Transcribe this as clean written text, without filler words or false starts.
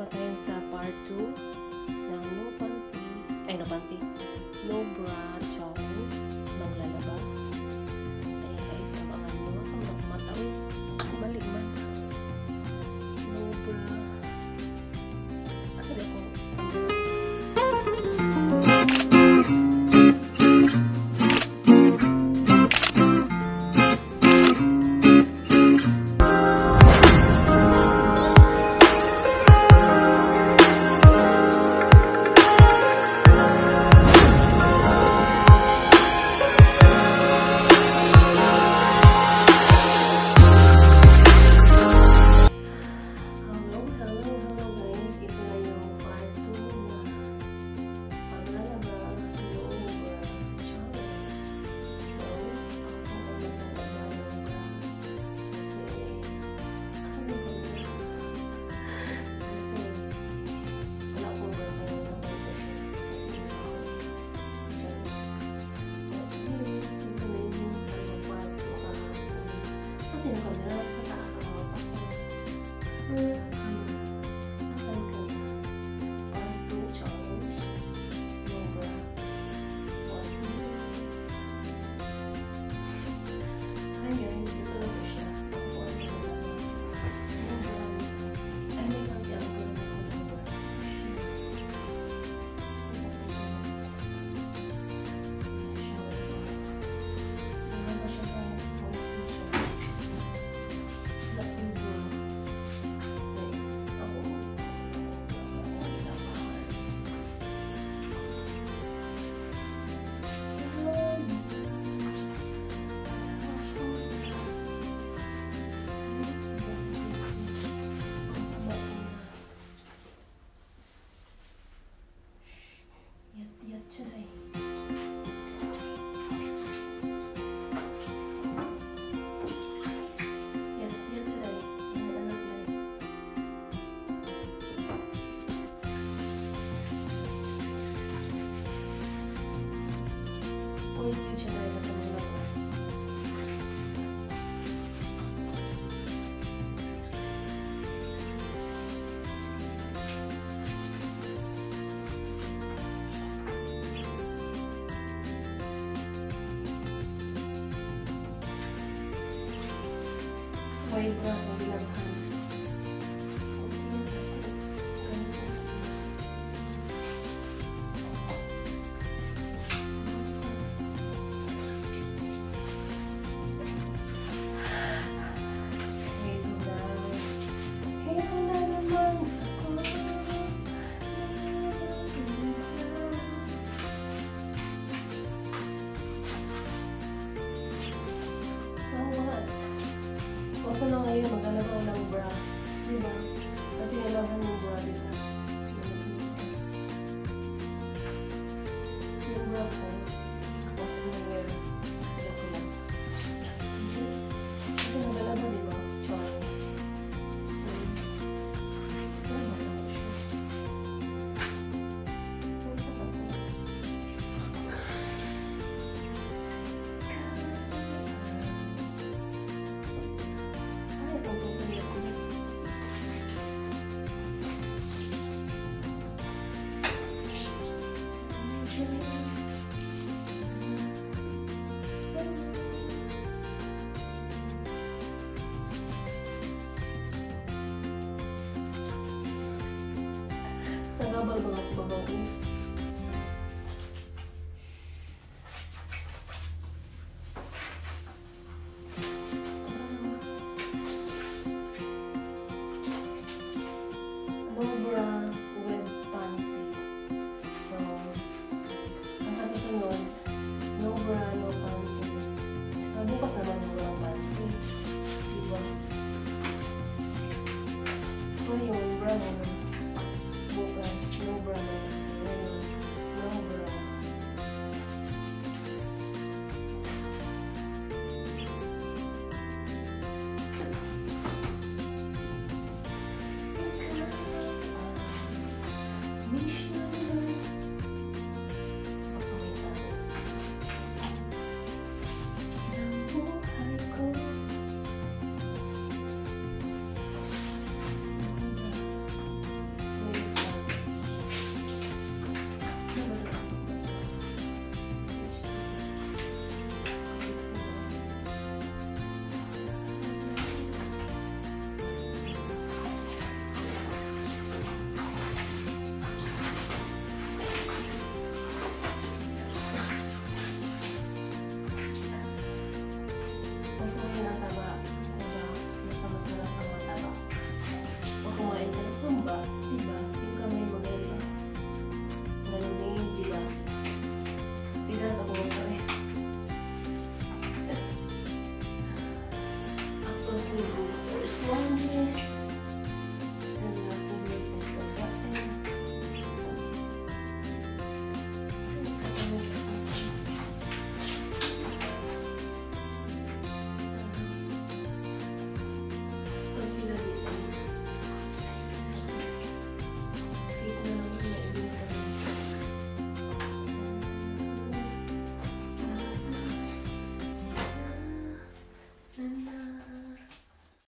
pa tayo sa part 2 ng no panty, no bra challenge, maglalaba. Ayan guys, abangan nyo sa mga mataw. Balik man. No bra. Asa na ko? Wait, bro, so na ngayon, maglalaba ng bra. Diba? Kasi nalaban yung bra dito. Yung bra ko, kasi nag-wear. Joke lang. Kasi naglalaba, diba? Charles. So, nalaban ko siya. May isa pa po. Sa gabal ba nga si babaw ko? No bra with panty. So, ang kasusunod, no bra, no panty. Bukas naman no bra, panty. Diba? Ngayon, bra naman. Bukas, no bra naman. Ngayon, no bra. Missioners. gusto mo yun ang taba. Diba? Kesa masarap ang mataba. O kumain ka ng humba, diba? Yung kamay mo ganyan. Ganun din, diba? Sila sa buong kami. Ako si first one.